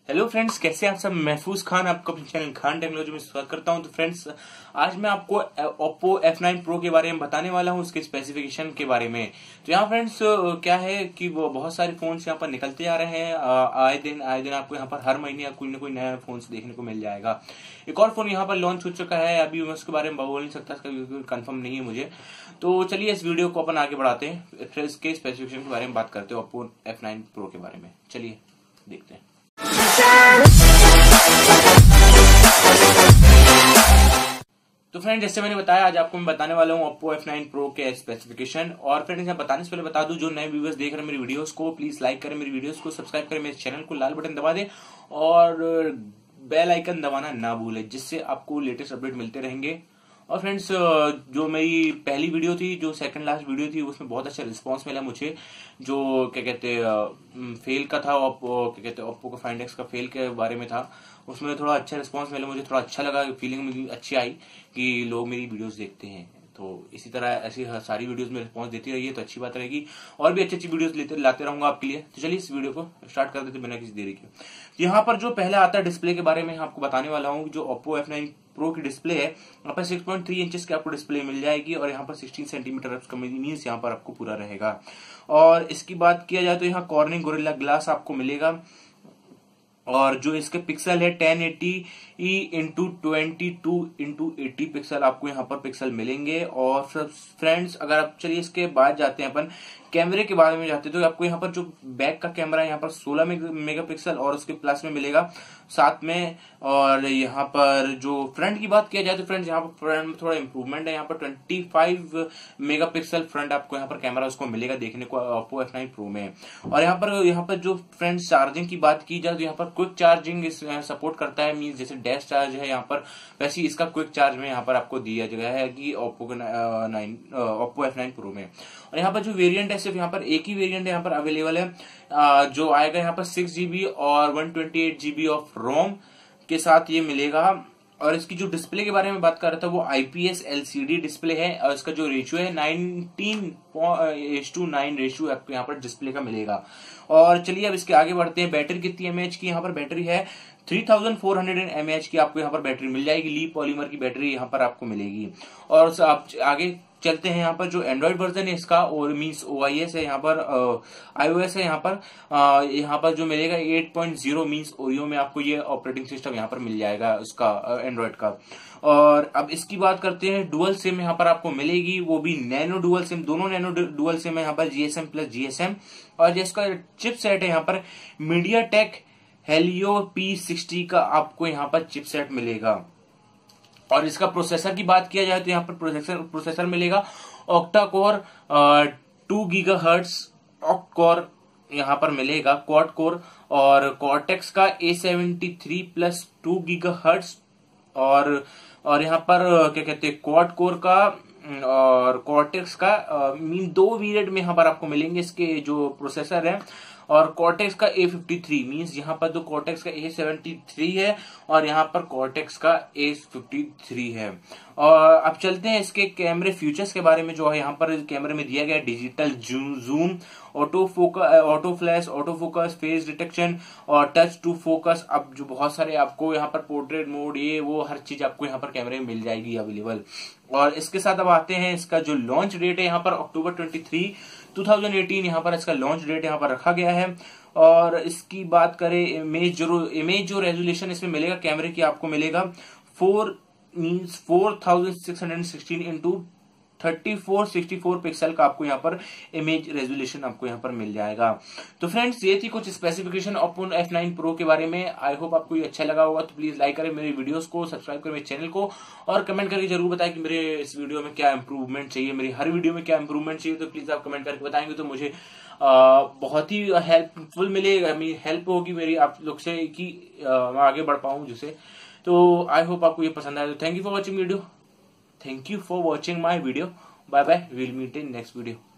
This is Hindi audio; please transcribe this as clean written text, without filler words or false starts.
हेलो फ्रेंड्स, कैसे आप सब। महफूज खान आपको अपने चैनल खान टेक्नोलॉजी में स्वागत करता हूं। तो फ्रेंड्स, आज मैं आपको Oppo F9 Pro के बारे में बताने वाला हूं, उसके स्पेसिफिकेशन के बारे में। तो यहाँ फ्रेंड्स क्या है कि वो बहुत सारे फोन्स यहाँ पर निकलते आ रहे हैं। आए दिन आपको यहाँ पर हर महीने कोई ना कोई नया फोन देखने को मिल जाएगा। एक और फोन यहाँ पर लॉन्च हो चुका है, अभी मैं उसके बारे में बोल नहीं सकता, कंफर्म नहीं है मुझे। तो चलिए इस वीडियो को अपन आगे बढ़ाते हैं, फिर इसके स्पेसिफिकेशन के बारे में बात करते हैं, Oppo F9 Pro के बारे में। चलिए देखते हैं। तो फ्रेंड, जैसे मैंने बताया, आज आपको मैं बताने वाला हूँ Oppo F9 Pro के स्पेसिफिकेशन। और फ्रेंड्स, यहाँ बताने से पहले बता दूं, जो नए व्यूअर्स देख रहे हैं मेरी वीडियोस को, प्लीज लाइक करें मेरी वीडियोस को, सब्सक्राइब करें मेरे चैनल को, लाल बटन दबा दें और बेल आइकन दबाना ना भूलें, जिससे आपको लेटेस्ट अपडेट मिलते रहेंगे। और फ्रेंड्स, जो मेरी पहली वीडियो थी, जो सेकंड लास्ट वीडियो थी, उसमें बहुत अच्छा रिस्पांस मिला मुझे। जो क्या कहते हैं फेल का था, क्या कहते हैं ओप्पो का फाइंड एक्स का फेल के बारे में था, उसमें थोड़ा अच्छा रिस्पांस मिला, मुझे थोड़ा अच्छा लगा, फीलिंग मुझे अच्छी आई कि लोग मेरी वीडियोस देखते हैं। तो इसी तरह ऐसी सारी वीडियोस में रिस्पांस देती रहिए तो अच्छी बात रहेगी, और भी अच्छी अच्छी वीडियोस लाते रहूंगा आपके लिए। तो चलिए इस वीडियो को स्टार्ट कर देते बिना किसी देरी के। यहाँ पर जो पहला आता है डिस्प्ले के बारे में आपको बताने वाला हूँ। जो Oppo F9 Pro की डिस्प्ले है, यहाँ पर 6.3 इंचेस की आपको डिस्प्ले मिल जाएगी, और यहाँ पर 16 सेंटीमीटर का मीन्स यहाँ पर आपको पूरा रहेगा। और इसकी बात किया जाए तो यहाँ कॉर्निंग गोरिल्ला ग्लास आपको मिलेगा, और जो इसके पिक्सल है 1080 इंटू 22x80 पिक्सल आपको यहाँ पर पिक्सल मिलेंगे। और फ्रेंड्स, अगर आप चलिए इसके बाद जाते हैं अपन कैमरे के बारे में जाते हैं, तो आपको यहाँ पर जो बैक का कैमरा है यहाँ पर 16 मेगापिक्सल और उसके प्लस में मिलेगा साथ में। और यहाँ पर जो फ्रंट की बात किया जाए तो फ्रेंड्स, यहाँ पर फ्रंट में थोड़ा इंप्रूवमेंट है, यहाँ पर 25 मेगापिक्सल फ्रंट आपको यहाँ पर कैमरा उसको मिलेगा देखने को Oppo F9 Pro में। और यहाँ पर जो फ्रेंड्स चार्जिंग की बात की जाए तो यहाँ पर क्विक चार्जिंग सपोर्ट करता है, मींस जैसे डैश चार्ज है यहाँ पर, वैसे ही इसका क्विक चार्ज में यहाँ पर आपको दिया गया है कि Oppo F9 Pro में। और यहाँ पर जो वेरिएंट है, सिर्फ यहाँ पर एक ही वेरिएंट यहाँ पर अवेलेबल है, जो आएगा यहाँ पर 6GB और 128GB ऑफ रोम के साथ ये मिलेगा। और इसकी जो डिस्प्ले के बारे में बात कर रहा था, वो IPS LCD डिस्प्ले है, और इसका जो रेशियो है 19:9 रेशियो आपको यहाँ पर डिस्प्ले का मिलेगा। और चलिए अब इसके आगे बढ़ते हैं। बैटरी कितनी mAh की यहाँ पर बैटरी है, 3400 mAh की आपको यहाँ पर बैटरी मिल जाएगी। ली पॉलीमर की बैटरी यहाँ पर आपको मिलेगी। और आप आगे चलते हैं, यहाँ पर जो एंड्रॉइड वर्जन है इसका, और मींस OIS है यहाँ पर, iOS है यहाँ पर जो मिलेगा 8.0 मींस ओरियो में आपको ये ऑपरेटिंग सिस्टम यहाँ पर मिल जाएगा उसका, एंड्रॉइड का। और अब इसकी बात करते हैं, डुअल सिम यहाँ पर आपको मिलेगी, वो भी नैनो डुअल सिम, दोनों नैनो डुअल सिम है यहाँ पर, GSM प्लस GSM। और जिसका चिपसेट है यहाँ पर MediaTek Helio P60 का आपको यहाँ पर चिपसेट मिलेगा। और इसका प्रोसेसर की बात किया जाए तो यहाँ पर प्रोसेसर मिलेगा octa core 2 gigahertz octa core यहाँ पर मिलेगा, क्वाड कोर, और कॉर्टेक्स का A73 प्लस 2 गीगाहर्ट्ज। और यहाँ पर क्या कहते हैं क्वाड कोर का और कॉर्टेक्स का दो वेरिएंट में यहाँ पर आपको मिलेंगे इसके जो प्रोसेसर है। और कॉर्टेक्स का A53 मींस यहाँ पर जो कॉर्टेक्स का A73 है और यहाँ पर कॉर्टेक्स का A53 है। और अब चलते हैं इसके कैमरे फीचर्स के बारे में। जो है यहाँ पर कैमरे में दिया गया digital zoom, auto flash, auto focus, face detection और टच टू फोकस। अब जो बहुत सारे आपको यहाँ पर पोर्ट्रेट मोड, ये वो हर चीज आपको यहाँ पर कैमरे में मिल जाएगी अवेलेबल। और इसके साथ अब आते हैं, इसका जो लॉन्च डेट है यहाँ पर October 23, 2018 यहाँ पर इसका लॉन्च डेट यहाँ पर रखा गया है। और इसकी बात करें इमेज जो रेजोल्यूशन इसमें मिलेगा कैमरे की, आपको मिलेगा 4616 इंटू 3464 पिक्सल का आपको यहाँ पर इमेज रेजोल्यूशन आपको यहाँ पर मिल जाएगा। तो फ्रेंड्स, ये थी कुछ स्पेसिफिकेशन Oppo F9 Pro के बारे में। आई होप आपको ये अच्छा लगा होगा। तो प्लीज लाइक करें मेरे वीडियोस को, सब्सक्राइब करें मेरे चैनल को, और कमेंट करके जरूर बताएं कि मेरे इस वीडियो में क्या इंप्रूवमेंट चाहिए, मेरी हर वीडियो में क्या इंप्रूवमेंट चाहिए। तो प्लीज आप कमेंट करके बताएंगे तो मुझे बहुत ही हेल्पफुल मिलेगा, हेल्प होगी मेरी आप लोग से कि मैं आगे बढ़ पाऊं जिसे। तो आई होप आपको ये पसंद आया। तो thank you for watching my video. Bye bye. We'll meet in next video.